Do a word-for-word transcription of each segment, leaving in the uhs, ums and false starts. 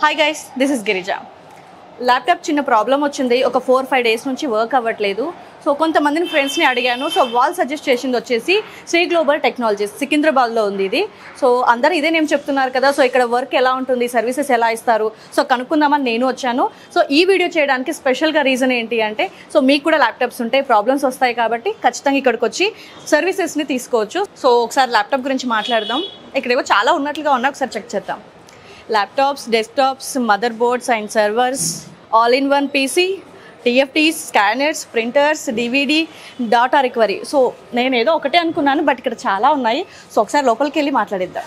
Hi guys, this is Girija. Laptop చిన్న problem వచ్చింది. ఒక ఫోర్ ఫైవ్ డేస్ నుంచి వర్క్ అవ్వట్లేదు. సో కొంతమందిని ఫ్రెండ్స్ని అడిగాను. సో వాళ్ళు సజెస్ట్ చేసింది వచ్చేసి శ్రీ గ్లోబల్ టెక్నాలజీస్, సికింద్రాబాద్లో ఉంది ఇది. సో అందరూ ఇదే నేను చెప్తున్నారు కదా, సో ఇక్కడ వర్క్ ఎలా ఉంటుంది, సర్వీసెస్ ఎలా ఇస్తారు, సో కనుక్కుందామని నేను వచ్చాను. సో ఈ వీడియో చేయడానికి స్పెషల్గా రీజన్ ఏంటి అంటే, సో మీకు కూడా ల్యాప్టాప్స్ ఉంటే ప్రాబ్లమ్స్ వస్తాయి కాబట్టి ఖచ్చితంగా ఇక్కడికి వచ్చి సర్వీసెస్ని తీసుకోవచ్చు. సో ఒకసారి ల్యాప్టాప్ గురించి మాట్లాడదాం. ఇక్కడేవో చాలా ఉన్నట్లుగా ఉన్నా, ఒకసారి చెక్ చేద్దాం. Laptops, desktops, mother boards and servers, all in one PC, TFTs, scanners, printers, DVD, data recovery. So నేను ఏదో ఒకటే అనుకున్నాను, బట్ ఇక్కడ చాలా ఉన్నాయి. సో ఒకసారి లోపలికి వెళ్ళి మాట్లాడిద్దాం.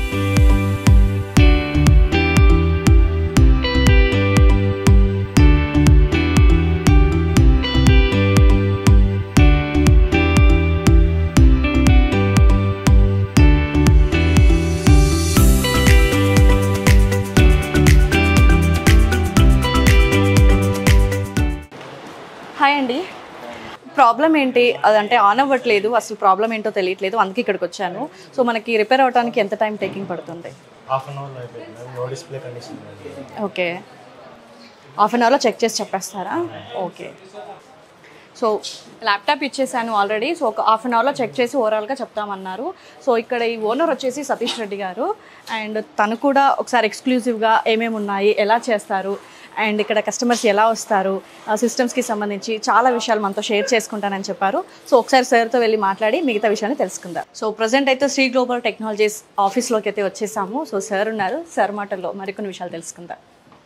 హాయ్ అండి, ప్రాబ్లం ఏంటి అదంటే ఆన్ అవ్వట్లేదు, అసలు ప్రాబ్లం ఏంటో తెలియట్లేదు, అందుకే ఇక్కడికి వచ్చాను. సో మనకి రిపేర్ అవడానికి ఎంత టైం టేకింగ్ పడుతుంది? హాఫ్ అన్ అవర్లో అయిపోయింది. No display condition. Okay, half an అవర్లో చెక్ చేసి చెప్పేస్తారా? ఓకే. సో ల్యాప్టాప్ ఇచ్చేసాను ఆల్రెడీ. సో ఒక హాఫ్ అన్ అవర్లో చెక్ చేసి ఓవరాల్గా చెప్తామన్నారు. సో ఇక్కడ ఈ ఓనర్ వచ్చేసి సతీష్ రెడ్డి గారు, అండ్ తను కూడా ఒకసారి ఎక్స్క్లూజివ్గా ఏమేమి ఉన్నాయి, ఎలా చేస్తారు, అండ్ ఇక్కడ కస్టమర్స్ ఎలా వస్తారు, సిస్టమ్స్కి సంబంధించి చాలా విషయాలు మనతో షేర్ చేసుకుంటానని చెప్పారు. సో ఒకసారి సార్తో వెళ్ళి మాట్లాడి మిగతా విషయాన్ని తెలుసుకుందాం. సో ప్రజెంట్ అయితే శ్రీ గ్లోబల్ టెక్నాలజీస్ ఆఫీస్లోకి అయితే వచ్చేసాము. సో సార్ ఉన్నారు, సార్ మాటల్లో మరికొన్ని విషయాలు తెలుసుకుందాం.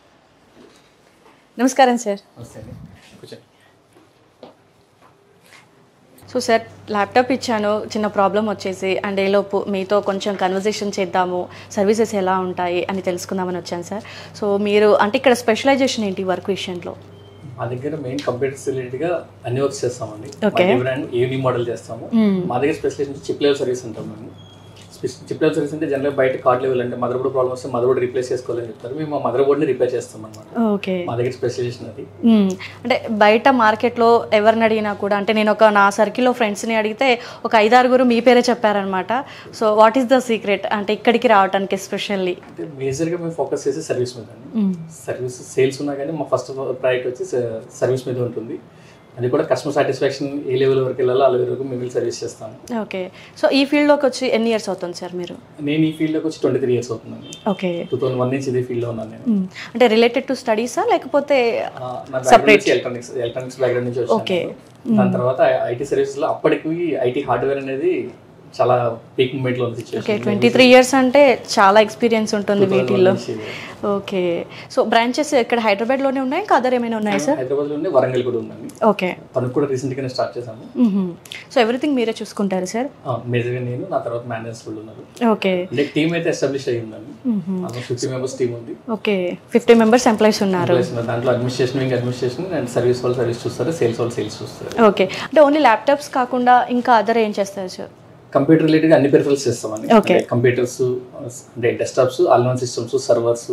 నమస్కారం సార్. సో సార్, ల్యాప్టాప్ ఇచ్చాను, చిన్న ప్రాబ్లం వచ్చేసి, అండ్ ఏలోపు మీతో కొంచెం కన్వర్జేషన్ చేద్దాము, సర్వీసెస్ ఎలా ఉంటాయి అని తెలుసుకుందామని వచ్చాను సార్. సో మీరు అంటే ఇక్కడ స్పెషలైజేషన్ ఏంటి వర్క్ విషయంలో? మా దగ్గర మెయిన్ కంప్యూటర్స్ రిలేటెడ్గా అన్ని వర్క్స్ చేస్తామండి. ఓకే. బ్రాండ్ ఏవి మోడల్ చేస్తాము. మా దగ్గర స్పెషలైజేషన్ చిప్ లెవెల్ సర్వీస్ ఉంటాం. మేము చిప్ లెవెల్ సర్వీస్ అంటే జనరల్గా బయట కార్డ్ లెవెల్ అంటే మదర్ బోర్డ్ ప్రాబ్లమ్ వస్తే మదర్ బోర్డ్ రీప్లేస్ చేసుకోవాలని చెప్తారు. మేము మా మదర్ బోర్డ్ని రిపేర్ చేస్తాం అనమాట. ఓకే. మా దగ్గర స్పెషలైజేషన్ అది. అంటే బయట మార్కెట్లో ఎవరిని అడిగినా కూడా, అంటే నేను ఒక నా సర్కిల్లో ఫ్రెండ్స్ని అడిగితే ఒక ఐదారుగురు మీ పేరే చెప్పారనమాట. So what is the secret అంటే ఇక్కడికి రావడానికి ఎస్పెషల్లీ? అంటే మేజర్గా మేము ఫోకస్ చేసే సర్వీస్ మీద అండి. సర్వీస్ సేల్స్ ఉన్నా కానీ మా ఫస్ట్ ప్రయారిటీ వచ్చి సర్వీస్ మీద ఉంటుంది. అది కూడా కస్టమర్ సాటిస్ఫాక్షన్ ఏ లెవెల్ వరకు వెళ్ళాలో ఆ లెవెల్ వరకు మేము సర్వీస్ చేస్తాము. ఓకే. సో ఈ ఫీల్డ్లోకి వచ్చి ఎన్ని ఇయర్స్ అవుతుంది సార్ మీరు? నేను ఈ ఫీల్డ్లోకి వచ్చి ట్వంటీ త్రీ ఇయర్స్ అవుతుందండి. ఓకే. టూ థౌసండ్ వన్ నుంచి ఇదే ఫీల్డ్లో ఉన్నాను నేను. అంటే రిలేటెడ్ టు స్టడీసా లేకపోతే సెపరేట్? ఎలక్ట్రానిక్స్ ఎలక్ట్రానిక్స్ బ్యాక్గ్రౌండ్ నుంచి వచ్చాను. ఓకే. దాని తర్వాత ఐటీ సర్వీసెస్లో అప్పటికి ఐటీ హార్డ్వేర్ అనేది చాలా పీక్ మూమెంట్లో ఉంది situation. Okay, twenty three years అంటే చాలా ఎక్స్పీరియన్స్ ఉంటుంది వీటిల్లో. ఓకే. సో బ్రాంచెస్ ఇక్కడ హైదరాబాద్లోనే ఉన్నాయి, ఇంకా అదర్ ఏమైనా ఉన్నాయి సార్? హైదరాబాద్లో ఉన్నాయి, వరంగల్ కూడా ఉందండి. ఓకే. తనకు కూడా రీసెంట్గానే స్టార్ట్ చేశాము. సో ఎవ్రీథింగ్ మీరే చూసుకుంటారు సార్? మేజర్గా నేను, నా తర్వాత మేనేజర్స్ కూడా ఉన్నారు. ఓకే. అంటే టీమ్ అయితే ఎస్టాబ్లిష్ అయ్యి ఉందండి. ఫిఫ్టీ మెంబర్స్ టీమ్ ఉంది. ఓకే, ఫిఫ్టీ మెంబర్స్ ఎంప్లాయీస్ ఉన్నారు. దాంట్లో administration wing administration and service వాళ్ళు సర్వీస్ చూస్తారు, సేల్స్ వాళ్ళు సేల్స్ చూస్తారు. ఓకే. అంటే ఓన్లీ ల్యాప్టాప్స్ కాకుండా ఇంకా అదర్ ఏం చేస్తారు సార్? కంప్యూటర్ రిలేటెడ్ అన్ని పెరిఫరల్స్ చేస్తామండి. కంప్యూటర్స్ అంటే desktops, all in one systems, servers,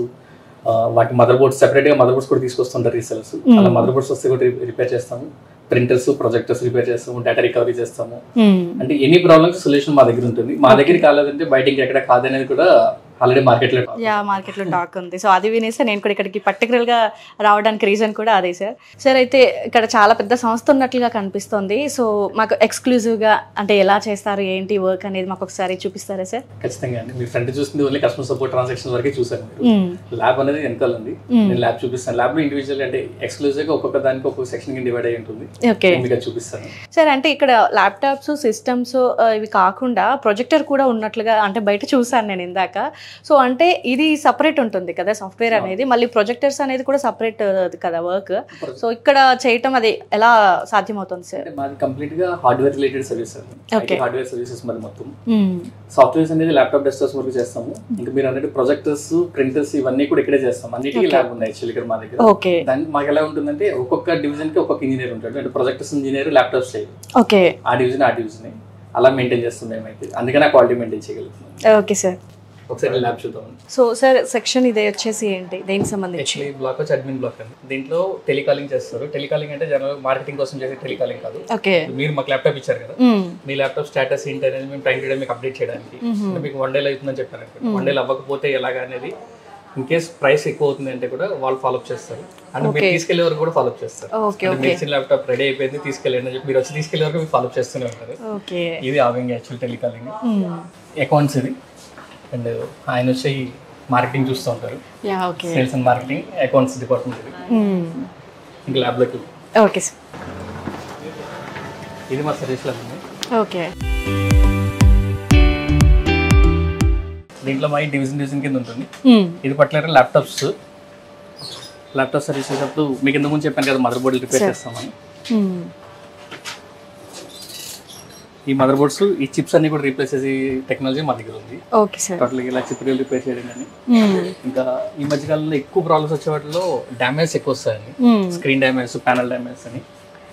వాటి మదర్ బోర్డ్స్ సెపరేట్గా మదర్ బోర్డ్స్ కూడా తీసుకొస్తుంటారు రీసెలర్స్. అలా మదర్ బోర్డ్స్ వస్తే కూడా రిపేర్ చేస్తాము. ప్రింటర్స్, ప్రొజెక్టర్స్ రిపేర్ చేస్తాము, డేటా రికవరీ చేస్తాము. అంటే ఎనీ ప్రాబ్లమ్స్ సొల్యూషన్ మా దగ్గర ఉంటుంది. మా దగ్గర కాలేదంటే బయట ఎక్కడ కాదనేది కూడా ఆల్రెడీ మార్కెట్లో యా మార్కెట్లో టాక్ ఉంది. సో అది వినేస్తే నేను కూడా ఇక్కడికి పర్టికులర్గా రావడానికి రీజన్ కూడా అదే సార్. సార్ అయితే ఇక్కడ చాలా పెద్ద సంస్థ ఉన్నట్లుగా కనిపిస్తుంది. సో మాకు ఎక్స్క్లూజివ్గా అంటే ఎలా చేస్తారు ఏంటి వర్క్ అనేది మాకు ఒకసారి చూపిస్తారా సార్? ఖచ్చితంగా అండి. మీ ఫ్రంట్ చూస్తుంది ఓన్లీ కస్టమర్ సపోర్ట్ ట్రాన్సాక్షన్ వరకే చూసారు మీరు. ల్యాబ్ అనేది వెనకాల ఉంది, నేను ల్యాబ్ చూపిస్తాను. ల్యాబ్ లో ఇండివిజువల్ అంటే ఎక్స్క్లూజివ్గా ఒక్కొక్క దానికి ఒక్కొక్క సెక్షన్ కి డివైడ్ అయ్యి ఉంటుంది. ఓకే, మీకు చూపిస్తాను సార్. అంటే ఇక్కడ ల్యాప్టాప్స్, సిస్టమ్స్ ఇవి కాకుండా ప్రొజెక్టర్ కూడా ఉన్నట్లుగా అంటే బయట చూసాను నేను ఇందాక. సో అంటే ఇది సపరేట్ ఉంటుంది కదా సాఫ్ట్వేర్ అనేది, మళ్ళీ ప్రొజెక్టర్స్ అనేది కూడా సపరేట్ కదా వర్క్. సో ఇక్కడ చేయటం అది ఎలా సాధ్యమవుతుంది సార్? మాది కంప్లీట్ గా హార్డ్వేర్ రిలేటెడ్ సర్వీస్ అండి. హార్డ్వేర్ సర్వీసెస్ మరి మొత్తం సాఫ్ట్వేర్స్ అనేది ల్యాప్టాప్ డెస్క్టాప్స్ వరకు చేస్తాము. ఇంకా మీరు అన్నట్టు ప్రొజెక్టర్స్, ప్రింటర్స్ ఇవన్నీ కూడా ఇక్కడే చేస్తాం. అన్నిటికీ ల్యాబ్ ఉంది యాక్చువల్లీ ఇక్కడ మా దగ్గర. ఓకే. దానికి మాకు ఎలా ఉంటుందంటే ఒక్కొక్క డివిజన్ కి ఒక్కొక్క ఇంజనీర్ ఉంటాడు. అంటే ప్రొజెక్టర్స్ ఇంజనీర్, ల్యాప్టాప్స్ చేయరు. ఓకే. ఆ డివిజన్ ఆ డివిజన్ అలా మెయింటైన్ చేస్తాం మేమైతే. అందుకని ఆ క్వాలిటీ మెయింటైన్ చేయగలుగుతున్నాం. Okay sir. ఒకసారి ల్యాబ్ చూద్దాం. సో సార్ సెక్షన్ ఇదే వచ్చేసి ఏంటి, దేనికి సంబంధించి? యాక్చువల్లీ బ్లాక్ వచ్చి అడ్మిన్ బ్లాక్ అండి. దీంట్లో టెలికాలింగ్ చేస్తారు. టెలికాలింగ్ అంటే జనరల్ మార్కెటింగ్ కోసం చేసే టెలికాలింగ్ కాదు. ఓకే. మీరు మాకు ల్యాప్టాప్ ఇచ్చారు కదా, మీ ల్యాప్టాప్ స్టేటస్ ఏంటి అనేది మేము టైం టు టైం మీకు అప్డేట్ చేయడానికి. మీకు వన్ డేలో అవుతుందని చెప్పారు. వన్ డేలో అవ్వకపోతే ఎలాగా అనేది ఇన్ కేస్ ప్రైస్ ఎక్కువ అవుతుంది అంటే కూడా వాళ్ళు ఫాలోఅప్ చేస్తారు అంటే మీరు తీసుకెళ్లే వరకు కూడా ఫాలోఅప్ చేస్తారు. మీరు ఇచ్చిన ల్యాప్టాప్ రెడీ అయిపోయింది తీసుకెళ్ళండి అని చెప్పి మీరు వచ్చి తీసుకెళ్లే వరకు ఫాలోఅప్ చేస్తూనే ఉంటారు. ఇది ఆవింగ్ యాక్చువల్ టెలికాలింగ్ అకౌంట్స్ ఇది. అండ్ ఆయన వచ్చి మార్కెటింగ్ చూస్తూ ఉంటారు, sales and marketing accounts department ఇది. ఇంకా ల్యాబ్లోకి ఓకే సార్. ఇది మా సర్వీస్ ల్యాబ్ ఉంది. ఓకే. దీంట్లో మా డివిజన్ డివిజన్ కింద ఉంటుంది. ఇది పర్టికులర్ ల్యాప్టాప్స్ ల్యాప్టాప్ సర్వీస్ చేసేటప్పుడు మీకు ఇంతకు ముందు చెప్పాను కదా మదర్ బోర్డులు రిపేర్ చేస్తామని. ఈ మదర్ బోర్డ్స్ ఈ చిప్స్ అన్ని కూడా రీప్లేస్ చేసే టెక్నాలజీ మా దగ్గర ఉంది. Okay sir. టోటల్ ఇలా చిప్ రిపేర్ చేయడం కానీ. ఇంకా ఈ మధ్య కాలంలో ఎక్కువ ప్రాబ్లమ్స్ వచ్చే వాటిలో డ్యామేజ్ ఎక్కువ వస్తాయండి, స్క్రీన్ డ్యామేజ్, ప్యానల్ డ్యామేజ్ అని.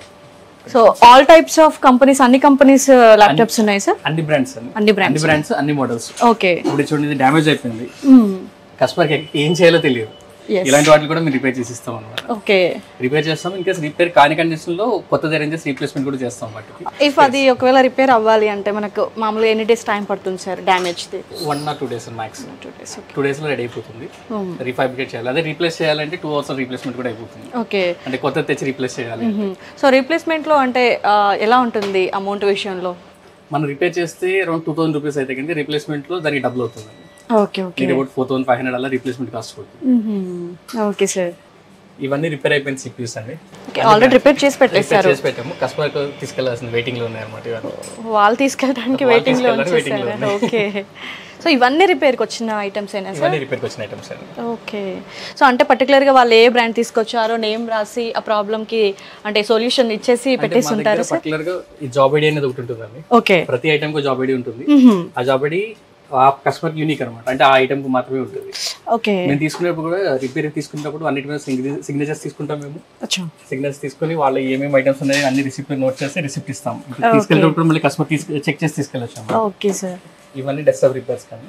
So all types of companies, అన్ని కంపెనీస్ ల్యాప్టాప్స్ ఉన్నాయి సార్? అన్ని బ్రాండ్స్ అండి, అన్ని బ్రాండ్స్ అన్ని బ్రాండ్స్ అన్ని మోడల్స్. ఓకే. ఇప్పుడు చూడండి డ్యామేజ్ అయిపోయింది, కస్టమర్కి ఏం చేయాలో తెలియదు, ఇలాంటి వాటిని కూడా మేము రిపేర్ చేసి ఇస్తాం అనమాట. ఓకే. రిపేర్ చేస్తాం. ఇన్ కేస్ రిపేర్ కాని కండిషన్ లో కొత్త రేంజెస్ రీప్లేస్మెంట్ కూడా చేస్తాం వాటికి. ఇఫ్ అది ఒకవేళ రిపేర్ అవ్వాలి అంటే మనకు మామూలుగా ఎన్ని డేస్ టైం పడుతుంది సార్ డ్యామేజ్ ది? One or two days max. Two days two days లో రెడీ అయిపోతుంది. రీఫాబ్రికేట్ చేయాలి, అదే రీప్లేస్ చేయాలంటే టూ అవర్స్ రీప్లేస్మెంట్ కూడా అయిపోతుంది. ఓకే. అంటే కొత్త తెచ్చి రీప్లేస్ చేయాలి. సో రీప్లేస్మెంట్ లో అంటే ఎలా ఉంటుంది అమౌంట్ విషయంలో? మనం రిపేర్ చేస్తే అరౌండ్ టూ థౌసండ్ రూపీస్ అయితే కానీ రీప్లేస్మెంట్ లో దానికి డబుల్ అవుతుంది. Okay. Okay. About four thousand five hundred అలా రీప్లేస్మెంట్ కాస్ట్ పడుతుంది. Okay sir. ఇవన్నీ రిపేర్ అయిపోయిన సిపియూస్ అండి. ఆల్రెడీ రిపేర్ చేసి పెట్టేస్తారు. చేసి పెట్టాము, కస్టమర్ తీసుకెళ్లాల్సిన వెయిటింగ్ లో ఉన్నాయి అన్నమాట. ఇవన్నీ వాళ్ళు తీసుకెళ్ళడానికి వెయిటింగ్ లో ఉంచేసారు. ఓకే. సో ఇవన్నీ రిపేర్కి వచ్చిన ఐటమ్స్ అయినా సార్? ఇవన్నీ రిపేర్కి వచ్చిన ఐటమ్స్ అండి. ఓకే. సో అంటే పర్టికులర్గా వాళ్ళు ఏ బ్రాండ్ తీసుకొచ్చారో నేమ్ రాసి ఆ ప్రాబ్లమ్కి అంటే సొల్యూషన్ ఇచ్చేసి పెట్టేసి ఉంటారు సార్? పర్టికులర్గా ఈ జాబ్ ఐడి అనేది ఒకటి ఉంటుందండి. ఓకే. ప్రతి ఐటమ్ కు జాబ్ ఐడి ఉంటుంది. ఆ జాబ్ ఐడి ఆ కస్టమర్ యూనిక్ అనమాట, అంటే ఆ ఐటమ్ కు మాత్రమే ఉంటుంది. ఓకే. మేము తీసుకునేప్పుడు కూడా రిపేర్ తీసుకునేటప్పుడు అన్నిటి మీద సిగ్నేచర్స్ తీసుకుంటాం. మేము సిగ్నేచర్స్ తీసుకుని వాళ్ళు ఏమేమి ఐటమ్స్ ఉన్నాయి అన్ని రిసిప్ట్ నోట్ చేసి రిసిప్ట్ ఇస్తాం. తీసుకెళ్ళేటప్పుడు మళ్ళీ కస్టమర్ చెక్ చేసి తీసుకెళ్ళొచ్చాము. Okay sir. ఇవన్నీ డెస్క్టాప్ రిపేర్స్ కానీ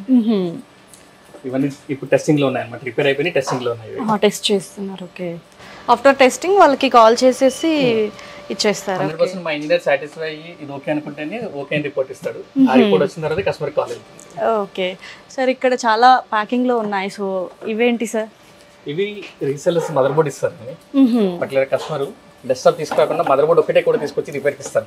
ఇవన్నీ ఇప్పుడు టెస్టింగ్ లో ఉన్నాయి అన్నమాట. రిపేర్ అయిపోయి టెస్టింగ్ లో ఉన్నాయి. టెస్ట్ చేస్తున్నారు. ఓకే. ఆఫ్టర్ టెస్టింగ్ వాళ్ళకి కాల్ చేసేసి ఇచ్చేస్తారు. హండ్రెడ్ పర్సెంట్ మా ఇంజనీర్ సాటిస్ఫై అయ్యి ఇది ఓకే అనుకుంటేనే ఓకే అని రిపోర్ట్ ఇస్తాడు. ఆ రిపోర్ట్ వచ్చిన తర్వాత కస్టమర్ కాల్ అవుతుంది. Okay sir. ఇక్కడ చాలా ప్యాకింగ్ లో ఉన్నాయి. సో ఇవేంటి సార్? ఇవి రీసెల్లర్స్ మదర్ బోర్డ్ ఇస్తారు. పర్టికులర్ కస్టమర్ డెస్క్టాప్ తీసుకోకుండా మదర్ బోర్డ్ ఒకటే కూడా తీసుకొచ్చి రిపేర్ ఇస్తారు.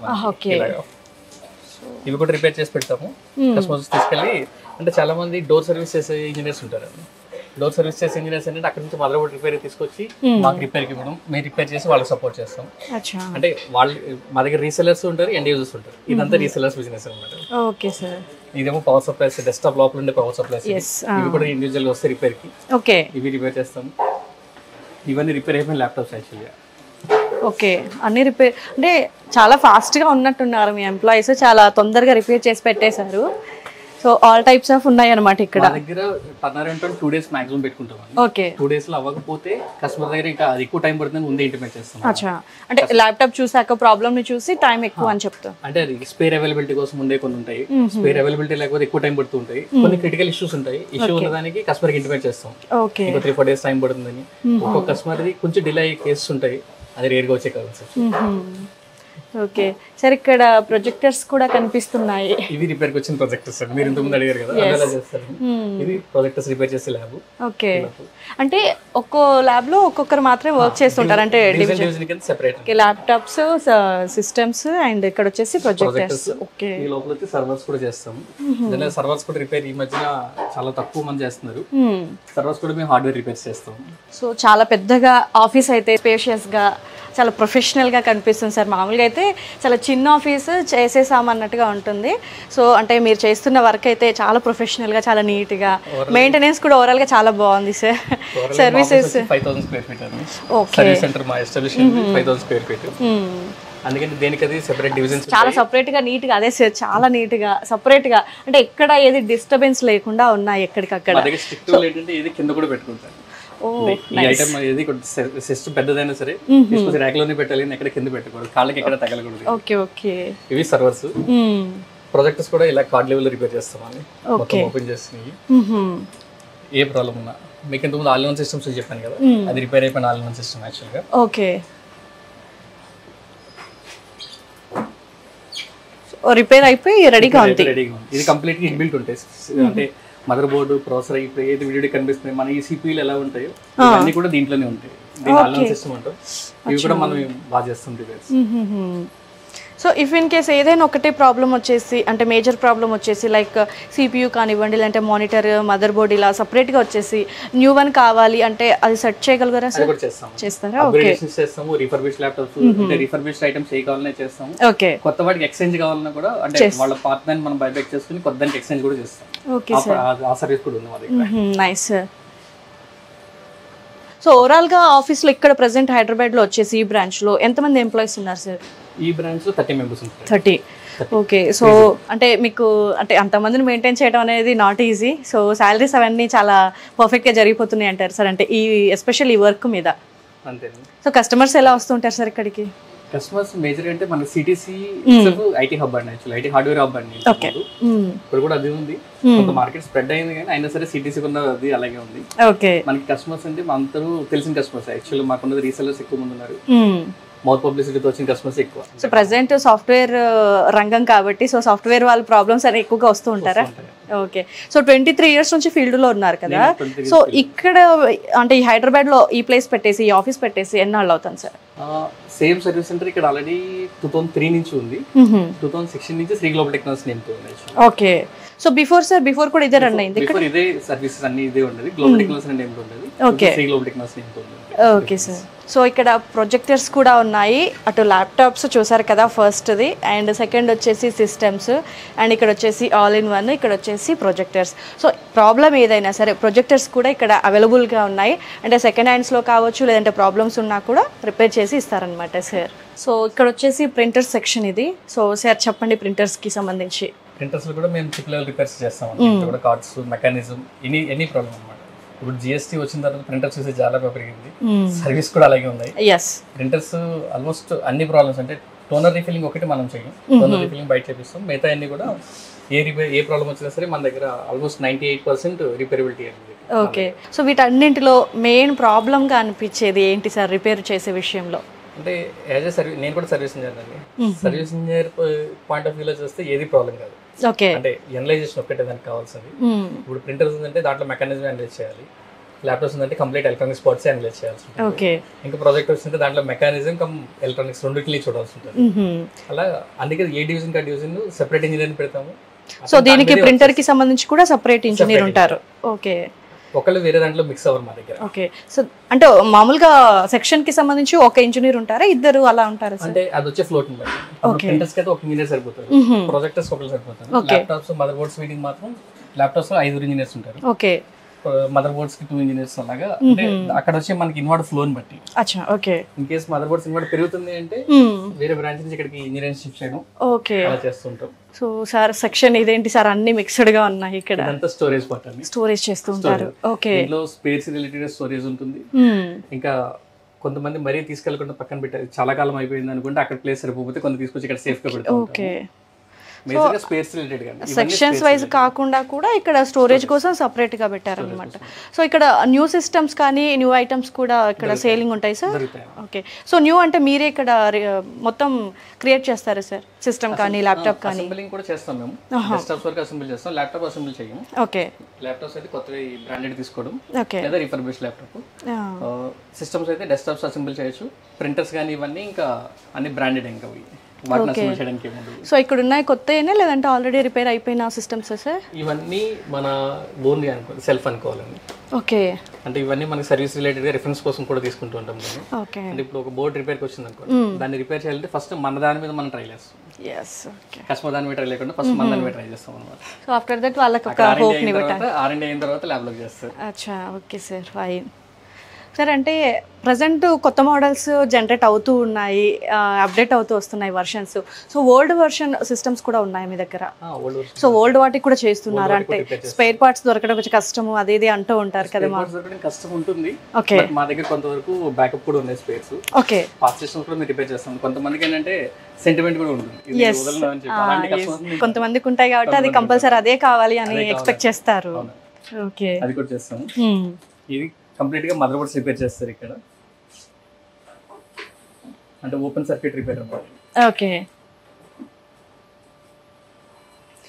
ఇవి కూడా రిపేర్ చేసి పెడతాము. కస్టమర్స్ తీసుకెళ్ళి, అంటే చాలా మంది డోర్ సర్వీస్ చేసే ఇంజనీర్స్ ఉంటారు. డోర్ సర్వీస్ చేసే ఇంజనీర్స్ అంటే అక్కడ నుంచి మదర్ బోర్డ్ రిపేర్ తీసుకొచ్చి మాకు రిపేర్కి ఇవ్వడం, మేము రిపేర్ చేసి వాళ్ళకి సపోర్ట్ చేస్తాం. అంటే వాళ్ళు మా దగ్గర రీసెలర్స్ ఉంటారు, ఎండ్ యూజర్స్ ఉంటారు. ఇదంతా రీసెలర్స్ బిజినెస్ అనమాట. Okay sir. ఇదేమో పవర్ సప్లైస్, డెస్క్టాప్ లోపల ఉండే పవర్ సప్లైస్. ఇవి కూడా ఇండివిజువల్ గా వస్తాయి రిపేర్ కి. ఓకే. ఇవి రిపేర్ చేస్తాం. ఇవన్నీ రిపేర్ అయిపోయిన ల్యాప్టాప్స్ యాక్చువల్గా. ఓకే. అన్ని రిపేర్ అంటే చాలా ఫాస్ట్గా ఉన్నట్టున్నారు మీ ఎంప్లాయీస్, చాలా తొందరగా రిపేర్ చేసి పెట్టేశారు. సో ఆల్ టైప్స్ ఆఫ్ ఉన్నాయి అన్నమాట ఇక్కడ. మా దగ్గర టర్నర్ అంటే టూ డేస్ మాక్సిమం పెట్టుకుంటాం. ఓకే. టూ డేస్ లో అవ్వకపోతే కస్టమర్ దగ్గర ఇంకా అది ఎక్కువ టైం పడుతుంది, ముందే ఇంటిమేట్ చేస్తాం. అచ్చా. అంటే ల్యాప్టాప్ చూసాక ప్రాబ్లమ్ ని చూసి టైం ఎక్కువ అని చెప్తాం. అంటే అది స్పేర్ అవైలబిలిటీ కోసం ముందే కొన్ని ఉంటాయి. స్పేర్ అవైలబిలిటీ లేకపోతే ఎక్కువ టైం పడుతూ ఉంటాయి. కొన్ని క్రిటికల్ ఇష్యూస్ ఉంటాయి. ఇష్యూ ఉన్నదానికి కస్టమర్ కి ఇంటిమేట్ చేస్తాం. ఓకే. ఇంకో త్రీ ఫోర్ డేస్ టైం పడుతుందని. ఒక్కొక్క కస్టమర్ ది కొంచెం డిలే అయ్యే కేసెస్ ఉంటాయి, అది రేర్ గా వచ్చే కావచ్చు. Okay sir. ఇక్కడ ప్రొజెక్టర్స్ కూడా కనిపిస్తున్నాయి. ఇవి రిపేర్ కి వచ్చిన ప్రొజెక్టర్స్ అండి. మీరు ఇంతకుముందు అడిగారు కదా, అలా చేస్తారు. ఇది ప్రొజెక్టర్స్ రిపేర్ చేసే ల్యాబ్. ఓకే. అంటే ఒక్కో ల్యాబ్ లో ఒక్కొక్కరు మాత్రమే వర్క్ చేస్తుంటారు. అంటే డివిజన్ కింద సెపరేట్ ల్యాప్టాప్స్, సిస్టమ్స్ అండ్ ఇక్కడ వచ్చేసి ప్రొజెక్టర్స్. ఓకే. ఈ లోపల వచ్చి సర్వర్స్ కూడా చేస్తాం. దాని సర్వర్స్ కూడా రిపేర్ ఈ మధ్యన చాలా తక్కువ మంది చేస్తున్నారు. సర్వర్స్ కూడా మేము హార్డ్వేర్ రిపేర్స్ చేస్తాం. సో చాలా పెద్దగా ఆఫీస్ అయితే స్పేషియస్ గా చాలా ప్రొఫెషనల్గా కనిపిస్తుంది సార్. మామూలుగా అయితే చాలా చిన్న ఆఫీస్ చేసేసామన్నట్టుగా ఉంటుంది. సో అంటే మీరు చేస్తున్న వర్క్ అయితే చాలా ప్రొఫెషనల్గా, చాలా నీట్గా, మెయింటెనెన్స్ కూడా ఓవరాల్గా చాలా బాగుంది sir. Services five thousand square feet అండి. సర్వీస్ సెంటర్ మా establishment five thousand square feet. అందుకని దేనికి అది సెపరేట్ డివిజన్స్ చాలా సపరేట్గా నీట్గా. అదే సార్, చాలా నీట్గా సపరేట్గా, అంటే ఎక్కడ ఏది డిస్టర్బెన్స్ లేకుండా ఉన్నాయి ఎక్కడికక్కడ. స్ట్రిక్ట్ ఏంటంటే ఏది కింద కూడా పెట్టుకుంటారు. ఈ ఐటమ్ ఏది సిస్టమ్ పెద్దదైనా సరే ర్యాక్ లోనే పెట్టాలి, ఎక్కడ కింద పెట్టకూడదు, కాళ్ళకి ఎక్కడ తగలకూడదు. ఓకే. ఓకే. ఇవి సర్వర్స్. ప్రొజెక్టర్స్ కూడా ఇలా కార్డ్ లెవెల్ రిపేర్ చేస్తామని మొత్తం ఓపెన్ చేస్తున్నాయి. ఏ ప్రాబ్లం ఉన్నా మీకు ఇంతకుముందు ఆల్ ఇన్ వన్ సిస్టమ్స్ చెప్పాను కదా, అది రిపేర్ అయిపోయిన ఆల్ ఇన్ వన్ సిస్టమ్ యాక్చువల్గా. ఓకే. రిపేర్ అయిపోయి రెడీగా ఉంది. రెడీగా ఉంది. ఇది కంప్లీట్ గా ఇన్బిల్ట్ ఉంటాయి, అంటే మదర్ బోర్డు, ప్రాసెసర్, ఇప్పుడు ఏది వీడియో కనిపిస్తుంది మన ఈ సిపియూలు ఎలా ఉంటాయో ఇవన్నీ కూడా దీంట్లోనే ఉంటాయి. దీని ఆల్ సిస్టమ్ ఉంటాం, ఇవి కూడా మనం బాగా చేస్తాం repairs. So if in case ఏదైనా ఒకటే ప్రాబ్లం వచ్చేసి, అంటే మేజర్ ప్రాబ్లం వచ్చేసి లైక్ సిపియూ కానివ్వండి, లేదంటే మానిటర్, మదర్ బోర్డ్ ఇలా సపరేట్గా వచ్చేసి న్యూ వన్ కావాలి అంటే అది సెట్ చేయగలగారా సార్? చేస్తారా? ఓకే. చేస్తాము. రిఫర్బిష్ ల్యాప్టాప్స్ అంటే రిఫర్బిష్ ఐటమ్స్ ఏ కావాలన్నా చేస్తాము. ఓకే. కొత్త వాటికి ఎక్స్చేంజ్ కావాలన్నా కూడా అంటే వాళ్ళ పార్ట్ దాన్ని మనం బైబ్యాక్ చేసుకుని కొత్త దానికి ఎక్స్చేంజ్ కూడా చేస్తాం. ఓకే సార్, ఆ సర్వీస్ కూడా ఉంది మా దగ్గర. Nice sir. సో ఓవరాల్గా ఆఫీస్లో ఇక్కడ ప్రెసెంట్ హైదరాబాద్లో వచ్చేసి ఈ బ్రాంచ్లో ఎంతమంది ఎంప్లాయీస్ ఉన్నారు సార్? ఈ బ్రాంచ్లో థర్టీ మెంబర్స్ ఉంటారు. Thirty okay. సో అంటే మీకు అంటే అంతమందిని మెయింటైన్ చేయడం అనేది నాట్ ఈజీ. సో శాలరీస్ అవన్నీ చాలా పర్ఫెక్ట్గా జరిగిపోతున్నాయి అంటారు సార్, అంటే ఈ ఎస్పెషల్ ఈ వర్క్ మీద. అంతే. సో కస్టమర్స్ ఎలా వస్తుంటారు సార్ ఇక్కడికి? కస్టమర్స్ మేజర్ అంటే మన సిటీసీ ఐటీ హబ్ అండి, యాక్చువల్లీ ఐటీ హార్డ్వేర్ హబ్ అండి. ఇప్పుడు కూడా అది ఉంది, కొంత మార్కెట్ స్ప్రెడ్ అయింది కానీ అయినా సరే సిటీసీ ఉన్న అది అలాగే ఉంది. ఓకే. మనకి కస్టమర్స్ అంటే అందరూ తెలిసిన కస్టమర్స్, యాక్చువల్లీ మాకున్నది రీసెల్లర్స్ ఎక్కువ మంది ఉన్నారు, మౌత్ పబ్లిసిటీతో వచ్చిన కస్టమర్స్ ఎక్కువ. సో ప్రెసెంట్ సాఫ్ట్వేర్ రంగం కాబట్టి సో సాఫ్ట్వేర్ వాళ్ళ ప్రాబ్లమ్స్ అని ఎక్కువగా వస్తూ ఉంటారా? Okay. So twenty three years నుంచి ఫీల్డ్ లో ఉన్నారు కదా, సో ఇక్కడ అంటే ఈ హైదరాబాద్ లో ఈ ప్లేస్ పెట్టేసి ఈ ఆఫీస్ పెట్టేసి ఎన్నాళ్ళు అవుతాను సార్? సేమ్ సర్వీస్ సెంటర్ ఇక్కడ ఆల్రెడీ టూ థౌసండ్ త్రీ నుంచి ఉంది, టూ థౌసండ్ సిక్స్టీన్ నుంచి శ్రీ గ్లోబల్ టెక్నాలజీ నేమ్ తో ఉంది. Okay. So before sir before కూడా ఇదే రన్ అయింది ఇక్కడ? ఇదే సర్వీసెస్ అన్ని ఇదే ఉండేది, గ్లోబల్ టెక్నాలజీ నేమ్ తో ఉండేది. Okay. Shri global technology name తో ఉంది. Okay sir. సో ఇక్కడ ప్రొజెక్టర్స్ కూడా ఉన్నాయి, అటు ల్యాప్టాప్స్ చూసారు కదా ఫస్ట్ది, అండ్ సెకండ్ వచ్చేసి సిస్టమ్స్, అండ్ ఇక్కడ వచ్చేసి ఆల్ ఇన్ వన్, ఇక్కడ వచ్చేసి ప్రొజెక్టర్స్. సో ప్రాబ్లం ఏదైనా సరే ప్రొజెక్టర్స్ కూడా ఇక్కడ అవైలబుల్గా ఉన్నాయి, అంటే సెకండ్ హ్యాండ్స్లో కావచ్చు లేదంటే ప్రాబ్లమ్స్ ఉన్నా కూడా రిపేర్ చేసి ఇస్తారనమాట సార్. సో ఇక్కడ వచ్చేసి ప్రింటర్ సెక్షన్ ఇది. సో సార్ చెప్పండి ప్రింటర్స్కి సంబంధించి. ప్రింటర్స్ కూడా మేము చిప్ లెవెల్ రిపేర్స్ చేస్తాం, కూడా cards, mechanism, any any problem అనమాట. ఇప్పుడు జిఎస్టీ వచ్చిన తర్వాత ప్రింటర్స్ చూసి చాలా పెరిగింది, సర్వీస్ కూడా అలాగే ఉన్నాయి. ప్రింటర్స్ ఆల్మోస్ట్ అన్ని ప్రాబ్లమ్స్ అంటే టోనర్ రీఫిల్లింగ్ ఒకటి మనం చెయ్యం, టోనర్ రీఫిల్లింగ్ బయట చేపిస్తాం, మిగతా అన్ని కూడా ఏ రిపేర్ ఏ ప్రాబ్లం వచ్చినా సరే మన దగ్గర almost ninety eight percent repairability అనేది. ఓకే. సో వీటన్నింటిలో మెయిన్ ప్రాబ్లంగా అనిపించేది ఏంటి సార్ రిపేర్ చేసే విషయంలో? అంటే యాజ్ ఏ సర్వీస్ నేను కూడా సర్వీస్ ఇంజనీర్ అండి, సర్వీస్ ఇంజనీర్ పాయింట్ ఆఫ్ వ్యూలో చూస్తే ఏది ప్రాబ్లం కాదు. ఓకే. అంటే ఎనలైజేషన్ ఒక్కటే దానికి కావాల్సింది. ఇప్పుడు ప్రింటర్స్ ఉందంటే దాంట్లో మెకానిజం అనలైజ్ చేయాలి, ల్యాప్టాప్స్ ఉందంటే కంప్లీట్ ఎలక్ట్రానిక్స్ పార్ట్స్ అనలైజ్ చేయాల్సి ఉంటుంది. ఓకే. ఇంకా ప్రాజెక్టర్స్ ఉంటే దాంట్లో మెకానిజం కమ్ ఎలక్ట్రానిక్స్ రెండింటిని చూడాల్సి ఉంటుంది. అలా అందుకే ఏ డివిజన్ కా డివిజన్ సెపరేట్ ఇంజనీర్ పెడతాము. సో దీనికి ప్రింటర్ కి సంబంధించి కూడా సెపరేట్ ఇంజనీర్ ఉంటారు. ఓకే. ఒకళ్ళు వేరే దాంట్లో మిక్స్ అవ్వరు మా దగ్గర. ఓకే. సో అంటే మామూలుగా సెక్షన్ కి సంబంధించి ఒక ఇంజనీర్ ఉంటారా, ఇద్దరు అలా ఉంటారా? అంటే అది వచ్చే ఫ్లోట్ ని బట్టి. ప్రింటర్స్ కి అయితే ఒక ఇంజనీర్ సరిపోతారు, ప్రాజెక్టర్స్ ఒకళ్ళు సరిపోతారు. ల్యాప్టాప్స్, మదర్ బోర్డ్స్ వీటికి మాత్రం ల్యాప్టాప్స్ లో ఐదుగురు ఇంజనీర్స్ ఉంటారు. ఓకే. మదర్ బోర్డ్స్ కి టూ ఇంజనీర్స్ అలాగా, అంటే అక్కడ వచ్చే మనకి ఇన్వర్డ్ ఫ్లో ని బట్టి. అచ్చా. Okay. In case mother boards inward పెరుగుతుంది అంటే వేరే బ్రాంచ్ నుంచి ఇక్కడికి ఇంజనీరింగ్ షిఫ్ట్ చేయడం. ఓకే. అలా చేస్తుంటాం. సో సార్ సెక్షన్ ఇదేంటి సార్ అన్ని మిక్స్డ్ గా ఉన్నాయి ఇక్కడ? అంతా స్టోరేజ్ పార్ట్ అండి, స్టోరేజ్ చేస్తూ ఉంటారు. ఓకే. ఇందులో స్పేస్ రిలేటెడ్ స్టోరేజ్ ఉంటుంది. ఇంకా కొంతమంది మరీ తీసుకెళ్లకుండా పక్కన పెట్టారు, చాలా కాలం అయిపోయింది అనుకుంటే అక్కడ ప్లేస్ సరిపోతే కొంత తీసుకొచ్చి ఇక్కడ సేఫ్ గా పెడతాం. ఓకే. సెక్షన్స్ వైజ్ కాకుండా కూడా ఇక్కడ స్టోరేజ్ కోసం సపరేట్ గా పెట్టారనమాట. సో ఇక్కడ న్యూ సిస్టమ్స్ కానీ న్యూ ఐటమ్స్ కూడా ఇక్కడ సేలింగ్ ఉంటాయి సార్? ఓకే. సో న్యూ అంటే మీరే ఇక్కడ మొత్తం క్రియేట్ చేస్తారా సార్, సిస్టమ్ కానీ ల్యాప్టాప్ కానీ? అసెంబ్లింగ్ కూడా చేస్తాం మేము, డెస్క్టాప్స్ వరకు అసెంబుల్ చేస్తాం, ల్యాప్టాప్ అసెంబుల్ చేయం. ఓకే. ల్యాప్టాప్స్ అయితే కొత్తవి బ్రాండెడ్ తీసుకోవడం, ఓకే, లేదా రిఫర్బిష్ ల్యాప్టాప్. సిస్టమ్స్ అయితే డెస్క్టాప్స్ అసెంబుల్ చేయొచ్చు, ప్రింటర్స్ కానీ ఇవన్నీ ఇంకా అన్ని బ్రాండెడ్ ఇంకా. సో ఇక్కడ ఉన్నాయి కొత్త లేదంటే ఆల్రెడీ రిపేర్ అయిపోయిన సిస్టమ్స్ సార్? ఇవన్నీ మన ఓన్ సెల్ఫ్ అనుకోవాలండి. ఓకే. అంటే ఇవన్నీ మనకి సర్వీస్ రిలేటెడ్ గా రిఫరెన్స్ కోసం కూడా తీసుకుంటూ ఉంటాం. ఓకే. అంటే ఇప్పుడు ఒక బోర్డ్ రిపేర్ కి వచ్చింది అనుకో, దాన్ని రిపేర్ చేయాలంటే ఫస్ట్ మన దాని మీద మనం ట్రై చేస్తాం. yes okay. కస్టమర్ దాని మీద ట్రై లేకుండా ఫస్ట్ మన దాని మీద ట్రై చేస్తాం అన్నమాట. సో ఆఫ్టర్ దట్ వాళ్ళకి ఒక హోప్ ని పెట్టాలి, ఆర్ అండ్ డి అయిన తర్వాత ల్యాబ్ లోకి చేస్తారు. అచ్చా. Okay sir, fine sir. అంటే ప్రజెంట్ కొత్త మోడల్స్ జనరేట్ అవుతూ ఉన్నాయి, అప్డేట్ అవుతూ వస్తున్నాయి versions. So old version systems కూడా ఉన్నాయి మీ దగ్గర? సో ఓల్డ్ వాటికి కూడా చేస్తున్నారు, అంటే స్పేర్ పార్ట్స్ దొరకడం కొంచెం కష్టము అది ఇది అంటూ ఉంటారు కదా? మా కష్టం ఉంటుంది. ఓకే. మా దగ్గర కొంతవరకు బ్యాకప్ కూడా ఉన్నాయి స్పేర్స్. ఓకే. పార్ట్ సిస్టమ్స్ కూడా మేము రిపేర్ చేస్తాం. కొంతమందికి ఏంటంటే సెంటిమెంట్ కూడా ఉంటుంది, కొంతమందికి ఉంటాయి కాబట్టి అది కంపల్సరీ అదే కావాలి అని ఎక్స్పెక్ట్ చేస్తారు. ఓకే, అది కూడా చేస్తాము. ఇది కంప్లీట్ గా మదర్ బోర్డ్స్ రిపేర్ చేస్తారు ఇక్కడ, అంటే ఓపెన్ సర్క్యూట్ రిపేర్ అన్నమాట. ఓకే.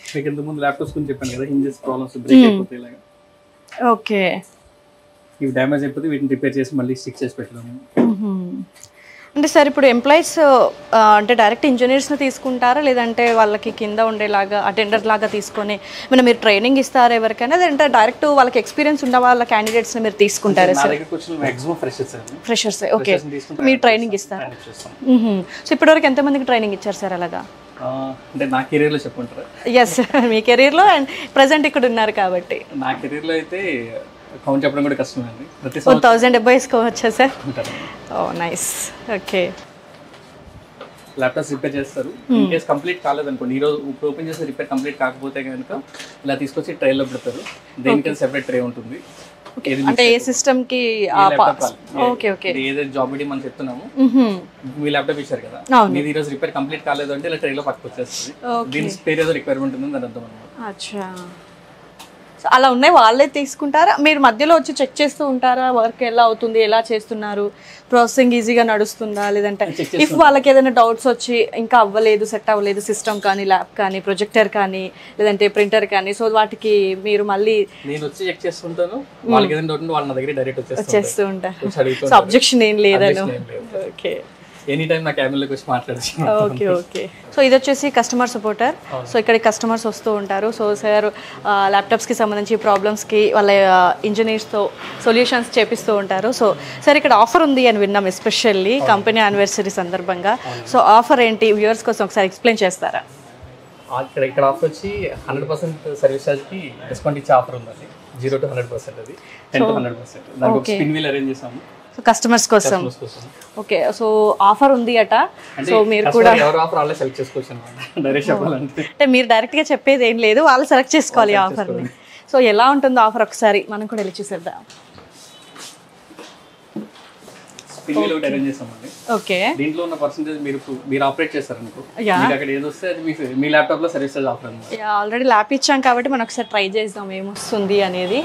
మీకు ఇంత ముందు ల్యాప్టాప్స్ గురించి చెప్పాను కదా, హింజెస్ ప్రాబ్లమ్స్ బ్రేక్ అయిపోతాయి ఇలాగా. ఓకే, ఇవి డ్యామేజ్ అయిపోతే వీటిని రిపేర్ చేసి మళ్ళీ స్టిక్ చేసి పెట్టడము. అంటే సార్ ఇప్పుడు ఎంప్లాయీస్ అంటే డైరెక్ట్ ఇంజనీర్స్ని తీసుకుంటారా, లేదంటే వాళ్ళకి కింద ఉండేలాగా అటెండర్ లాగా తీసుకొని మనం మీరు ట్రైనింగ్ ఇస్తారా ఎవరికైనా, లేదంటే డైరెక్ట్ వాళ్ళకి ఎక్స్పీరియన్స్ ఉన్న వాళ్ళ క్యాండిడేట్స్ని మీరు తీసుకుంటారా నా సార్? దగ్గరకు వచ్చిన మాక్సిమం ఫ్రెషర్స్ అండి. ఫ్రెషర్స్. ఓకే, Freshers ని తీసుకుంటే మీరు ట్రైనింగ్ ఇస్తారా? ట్రైనింగ్ చేస్తాం. సో ఇప్పటివరకు ఎంతమందికి ట్రైనింగ్ ఇచ్చారు సార్ అలాగా? ఆ, అంటే నా కెరీర్లో చెప్పుకుంటారా? ఎస్, మీ కెరీర్లో అండ్ ప్రజెంట్ ఇక్కడ ఉన్నారు కాబట్టి. నా కెరీర్లో అయితే కౌంట్ చెప్పడం కూడా కష్టమే అండి. ప్రతి ఓ థౌజండ్ డెబ్బై వేసుకోవచ్చా సార్? ఉంటారు oh nice. Okay, laptops repair చేస్తారు. ఇన్ కేస్ కంప్లీట్ కాలేదనుకోండి, ఈ రోజు ఇప్పుడు ఓపెన్ చేస్తే రిపేర్ కంప్లీట్ కాకపోతే కనుక ఇలా తీసుకొచ్చి ట్రైలో పెడతారు. దేనికైనా సెపరేట్ ట్రే ఉంటుంది. అంటే ఏ సిస్టమ్ కి ఓకే ఓకే ఏదైతే జాబ్ ఐడి మనం చెప్తున్నాము, మీ ల్యాప్టాప్ ఇచ్చారు కదా, మీది ఈ రోజు రిపేర్ కంప్లీట్ కాలేదు అంటే ఇలా ట్రైలో పట్టుకు వచ్చేస్తుంది. దీని స్పేర్ ఏదో రిక్వైర్మెంట్ ఉందని దాని అర్థం అనమాట. అచ్చా, సో అలా ఉన్నాయి, వాళ్ళే తీసుకుంటారా? మీరు మధ్యలో వచ్చి చెక్ చేస్తూ ఉంటారా వర్క్ ఎలా అవుతుంది, ఎలా చేస్తున్నారు, ప్రాసెసింగ్ ఈజీగా నడుస్తుందా, లేదంటే ఇఫ్ వాళ్ళకి ఏదైనా డౌట్స్ వచ్చి ఇంకా అవ్వలేదు, సెట్ అవ్వలేదు సిస్టమ్ కానీ ల్యాబ్ కానీ ప్రొజెక్టర్ కానీ లేదంటే ప్రింటర్ కానీ, సో వాటికి మీరు మళ్ళీ నేను వచ్చి చెక్ చేస్తుంటాను. వాళ్ళకి ఏదైనా డౌట్ ఉంటే వాళ్ళ నా దగ్గర డైరెక్ట్ చేస్తూ ఉంటారు. సో అబ్జెక్షన్ ఏం లేదను. ఓకే, ఎనీ టైం నా క్యాబిన్లోకి వచ్చి మాట్లాడచ్చు. ఓకే ఓకే సో ఇది వచ్చేసి కస్టమర్ సపోర్టర్. సో ఇక్కడికి కస్టమర్స్ వస్తూ ఉంటారు. సో సార్ ల్యాప్టాప్స్కి సంబంధించి ప్రాబ్లమ్స్కి వాళ్ళ ఇంజనీర్స్తో సొల్యూషన్స్ చేపిస్తూ ఉంటారు. సో సార్ ఇక్కడ ఆఫర్ ఉంది అని విన్నాం, ఎస్పెషల్లీ కంపెనీ యానివర్సరీ సందర్భంగా. సో ఆఫర్ ఏంటి వ్యూవర్స్ కోసం ఒకసారి ఎక్స్ప్లెయిన్ చేస్తారా? ఇక్కడ ఇక్కడ ఆఫర్ వచ్చి హండ్రెడ్ పర్సెంట్ సర్వీస్ ఛార్జ్కి డిస్కౌంట్ ఇచ్చే ఆఫర్ ఉందండి. జీరో టు హండ్రెడ్ పర్సెంట్ అది టెన్ టు హండ్రెడ్ పర్సెంట్ దానికి ఒక స్పిన్ వీల్ అరేంజ్ చేసాము సో కస్టమర్స్ కోసం. ఓకే, సో ఆఫర్ ఉంది అట. సో మీరు కూడా ఎవరు ఆఫర్ వాళ్ళే సెలెక్ట్ చేసుకోవచ్చు అన్నమాట. డైరెక్ట్ చెప్పాలంటే అంటే మీరు డైరెక్ట్గా చెప్పేది ఏం లేదు, వాళ్ళు సెలెక్ట్ చేసుకోవాలి ఆఫర్ని. సో ఎలా ఉంటుందో ఆఫర్ ఒకసారి మనం కూడా వెళ్ళి చూసేద్దాం. స్పిన్ వీల్ ఒకటి అరేంజ్ చేసామండి. ఓకే, దీంట్లో ఉన్న పర్సెంటేజ్ మీరు మీరు ఆపరేట్ చేస్తారనుకో, మీకు అక్కడ ఏది వస్తే అది మీ మీ ల్యాప్టాప్ లో సర్వీస్ ఛార్జ్ ఆఫర్ అన్నమాట. ఆల్రెడీ ల్యాప్ ఇచ్చాం కాబట్టి మనం ఒకసారి ట్రై చేద్దాం ఏమొస్తుంది అనేది.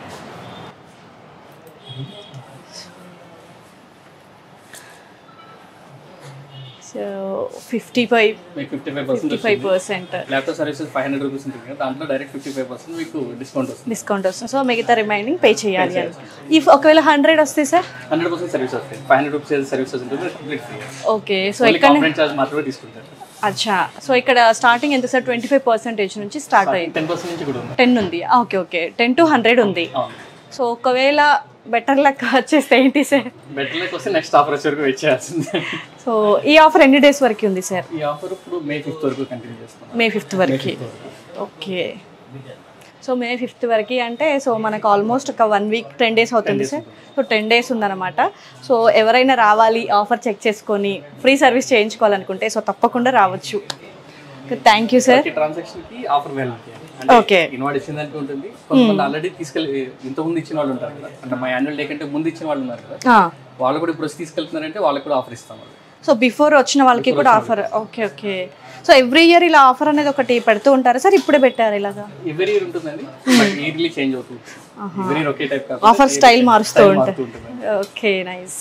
సో ఫిఫ్టీ ఫైవ్ మీకు fifty five percent fifty five percent laptop services five hundred rupees ఉంటుంది కదా, దాంట్లో డైరెక్ట్ ఫిఫ్టీ ఫైవ్ పర్సెంట్ మీకు డిస్కౌంట్ వస్తుంది. డిస్కౌంట్ వస్తుంది. సో మిగతా రిమైనింగ్ పే చేయాలి అని. ఇఫ్ ఒకవేళ హండ్రెడ్ వస్తే సార్ హండ్రెడ్ పర్సెంట్ సర్వీస్ వస్తాయి. ఫైవ్ హండ్రెడ్ రూపీస్ సర్వీసెస్ ఉంటుంది, కంప్లీట్ ఫ్రీ. ఓకే, సో ఇక్కడ కాంప్లెంట్ ఛార్జ్ మాత్రమే తీసుకుంటారు. అచ్చా, సో ఇక్కడ స్టార్టింగ్ ఎంత సార్? ట్వంటీ ఫైవ్ పర్సెంటేజ్ నుంచి స్టార్ట్ అయ్యింది. టెన్ పర్సెంట్ నుంచి కూడా ఉంది. టెన్ ఉంది. Okay okay, ten to hundred ఉంది. సో ఒకవేళ బెటర్ లెక్క వచ్చేస్తే ఏంటి సార్? బెటర్ లెక్క వస్తే నెక్స్ట్ ఆఫర్ వచ్చే వరకు వెయిట్ చేయాల్సిందే. సో ఈ ఆఫర్ ఎన్ని డేస్ వరకు ఉంది సార్? ఈ ఆఫర్ ఇప్పుడు మే ఫిఫ్త్ వరకు కంటిన్యూ చేస్తాం. మే ఫిఫ్త్ వరకు. ఓకే, సో మే ఫిఫ్త్ వరకు అంటే సో మనకు ఆల్మోస్ట్ ఒక వన్ వీక్ టెన్ డేస్ అవుతుంది సార్. సో టెన్ డేస్ ఉందన్నమాట. సో ఎవరైనా రావాలి, ఆఫర్ చెక్ చేసుకొని ఫ్రీ సర్వీస్ చేయించుకోవాలనుకుంటే సో తప్పకుండా రావచ్చు. Thank you sir. ట్రాన్సాక్షన్ కి ఆఫర్ వ్యాలిడిటీ ఓకే, ఇన్వాయిస్ ఇచ్చిందంటే ఉంటుంది. కొంతమంది ఆల్రెడీ తీసుకెళ్ళి ఇంత ముందు ఇచ్చిన వాళ్ళు ఉంటారు కదా, అంటే మా యాన్యువల్ డే కంటే ముందు ఇచ్చిన వాళ్ళు ఉన్నారు కదా, వాళ్ళు కూడా ఇప్పుడు తీసుకెళ్తున్నారంటే వాళ్ళకి కూడా ఆఫర్ ఇస్తాం. సో బిఫోర్ వచ్చిన వాళ్ళకి కూడా offer. Okay okay, so every year ఇలా ఆఫర్ అనేది ఒకటి పెడుతూ ఉంటారా సార్? ఇప్పుడే పెట్టారు ఇలాగా? ఎవ్రీ ఇయర్ ఉంటుందండి, బట్ ఇయర్లీ చేంజ్ అవుతుంది. ఎవ్రీ ఇయర్ ఒకే టైప్ కాదు, ఆఫర్ స్టైల్ మారుస్తూ ఉంటుంది. Okay nice.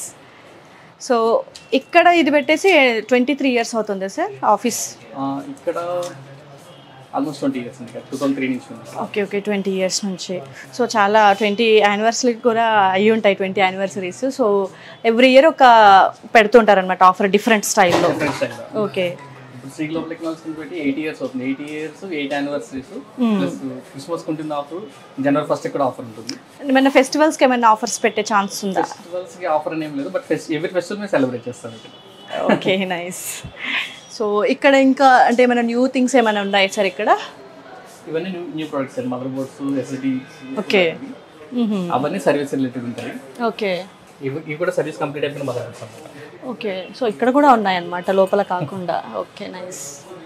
సో ఇక్కడ ఇది పెట్టేసి ట్వంటీ త్రీ ఇయర్స్ అవుతుంది సార్ ఆఫీస్? ఇక్కడ ఆల్మోస్ట్ ట్వంటీ ఇయర్స్ అండి, టూ థౌసండ్ త్రీ నుంచి ఉంది. ఓకే ఓకే, ట్వంటీ ఇయర్స్ నుంచి. సో చాలా ట్వంటీ యానివర్సరీ కూడా అయ్యి ఉంటాయి, twenty anniversaries. So every year ఒక పెడుతుంటారు అనమాట ఆఫర్, డిఫరెంట్ స్టైల్లో. ఓకే, ఇప్పుడు సి గ్లోబల్ టెక్నాలజీ పెట్టి ఎయిట్ ఇయర్స్ అవుతుంది. Eight years eight anniversaries plus Christmas ఉంటుంది ఆఫర్, జనవరి ఫస్ట్ కూడా ఆఫర్ ఉంటుంది. ఏమైనా ఫెస్టివల్స్కి ఏమైనా ఆఫర్స్ పెట్టే ఛాన్స్ ఉందా? ఫెస్టివల్స్కి ఆఫర్ అని ఏం లేదు, బట్ ఎవ్రీ ఫెస్టివల్ మేము సెలబ్రేట్ చేస్తాం. Okay nice. సో ఇక్కడ ఇంకా అంటే ఏమైనా న్యూ థింగ్స్ ఏమైనా ఉన్నాయి సార్ ఇక్కడ? ఇవన్నీ న్యూ న్యూ ప్రొడక్ట్స్ అండి, మదర్ బోర్డ్స్, ఎస్ఎస్డి. ఓకే, అవన్నీ సర్వీస్ రిలేటెడ్ ఉంటాయి. ఓకే, ఇవి ఇవి కూడా సర్వీస్ కంప్లీట్ అయిపోయిన మదర్ బోర్డ్స్ అన్నమాట. ఓకే, సో ఇక్కడ కూడా ఉన్నాయన్నమాట లోపల కాకుండా. Okay nice.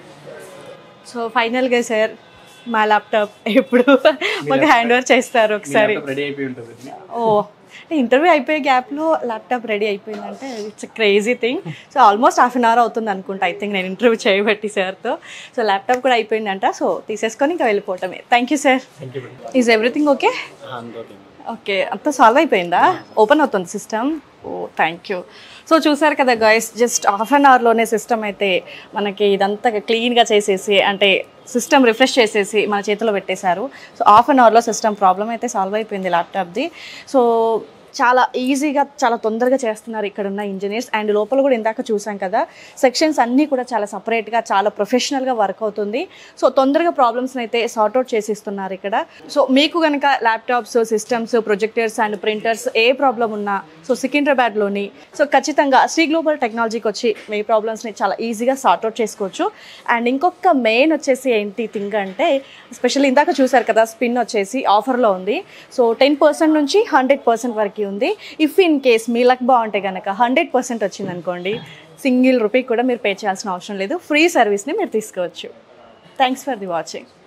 సో ఫైనల్గా సార్ మా ల్యాప్టాప్ ఎప్పుడు మాకు హ్యాండ్ ఓవర్ చేస్తారు ఒకసారి? రెడీ అయిపోయి ఉంటుంది. ఓ, ఇంటర్వ్యూ అయిపోయే గ్యాప్లో ల్యాప్టాప్ రెడీ అయిపోయిందంటే it's crazy thing. So almost half an hour అవుతుంది అనుకుంటా, ఐ థింక్ నేను ఇంటర్వ్యూ చేయబట్టి సార్తో. సో ల్యాప్టాప్ కూడా అయిపోయిందంట. సో తీసేసుకొని ఇంకా వెళ్ళిపోవటమే. Thank you sir. Is everything okay? Okay, అంతా సాల్వ్ అయిపోయిందా? ఓపెన్ అవుతుంది system? Oh thank you. So చూసారు కదా గైస్, జస్ట్ హాఫ్ అన్ అవర్లోనే సిస్టమ్ అయితే మనకి ఇదంతా క్లీన్గా చేసేసి అంటే సిస్టమ్ రిఫ్రెష్ చేసేసి మన చేతిలో పెట్టేశారు. సో హాఫ్ అన్ అవర్లో సిస్టమ్ ప్రాబ్లం అయితే సాల్వ్ అయిపోయింది ల్యాప్టాప్ది. సో చాలా ఈజీగా చాలా తొందరగా చేస్తున్నారు ఇక్కడ ఉన్న ఇంజనీర్స్. అండ్ లోపల కూడా ఇందాక చూసాం కదా, సెక్షన్స్ అన్నీ కూడా చాలా సపరేట్గా చాలా ప్రొఫెషనల్గా వర్క్ అవుతుంది. సో తొందరగా ప్రాబ్లమ్స్ని అయితే సార్ట్అవుట్ చేసి ఇస్తున్నారు ఇక్కడ. సో మీకు కనుక laptops, systems, projectors and printers ఏ ప్రాబ్లం ఉన్నా సో సికింద్రాబాద్లోని సో ఖచ్చితంగా శ్రీ గ్లోబల్ టెక్నాలజీకి వచ్చి మీ ప్రాబ్లమ్స్ని చాలా ఈజీగా సార్ట్అవుట్ చేసుకోవచ్చు. అండ్ ఇంకొక మెయిన్ వచ్చేసి ఏంటి థింగ్ అంటే, స్పెషల్లీ ఇందాక చూసారు కదా స్పిన్ వచ్చేసి ఆఫర్లో ఉంది. సో టెన్ పర్సెంట్ నుంచి హండ్రెడ్ పర్సెంట్ వరకు ఉంది. ఇఫ్ ఇన్ కేస్ మీ లక్ బాగుంటే కనుక హండ్రెడ్ పర్సెంట్ వచ్చింది అనుకోండి, సింగిల్ రూపీ కూడా మీరు పే చేయాల్సిన అవసరం లేదు, ఫ్రీ సర్వీస్ని మీరు తీసుకోవచ్చు. Thanks for the watching.